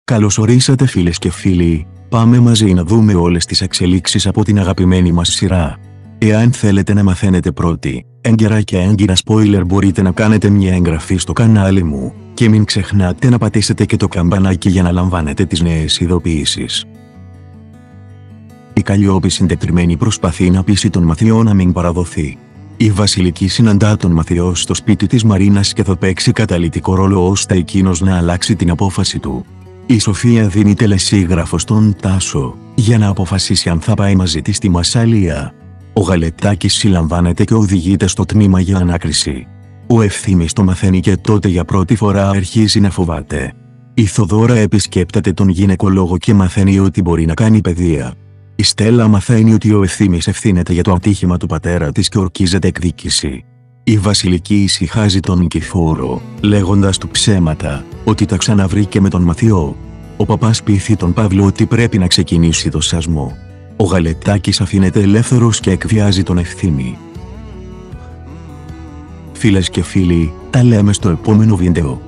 Καλώς ορίσατε φίλες και φίλοι, πάμε μαζί να δούμε όλες τις εξελίξεις από την αγαπημένη μας σειρά. Εάν θέλετε να μαθαίνετε πρώτοι, έγκαιρα και έγκυρα spoiler, μπορείτε να κάνετε μια εγγραφή στο κανάλι μου, και μην ξεχνάτε να πατήσετε και το καμπανάκι για να λαμβάνετε τις νέες ειδοποιήσεις. Η Καλλιόπη συντετριμένη προσπαθεί να πείσει τον Μαθιό να μην παραδοθεί. Η Βασιλική συναντά τον Μαθιό στο σπίτι της Μαρίνας και θα παίξει καταλυτικό ρόλο ώστε εκείνος να αλλάξει την απόφαση του. Η Σοφία δίνει τελεσίγραφο στον Τάσο, για να αποφασίσει αν θα πάει μαζί της στη Μασσαλία. Ο Γαλετάκης συλλαμβάνεται και οδηγείται στο τμήμα για ανάκριση. Ο Ευθύμης το μαθαίνει και τότε για πρώτη φορά αρχίζει να φοβάται. Η Θοδώρα επισκέπτεται τον γυναικολόγο και μαθαίνει ότι μπορεί να κάνει παιδεία. Η Στέλλα μαθαίνει ότι ο Ευθύμης ευθύνεται για το ατύχημα του πατέρα της και ορκίζεται εκδίκηση. Η Βασιλική ησυχάζει τον Νικηφόρο, λέγοντας του ψέματα, ότι τα ξαναβρήκε με τον Μαθιό. Ο παπάς πείθει τον Παύλο ότι πρέπει να ξεκινήσει το σασμό. Ο Γαλετάκης αφήνεται ελεύθερος και εκβιάζει τον Ευθύμη. Φίλες και φίλοι, τα λέμε στο επόμενο βίντεο.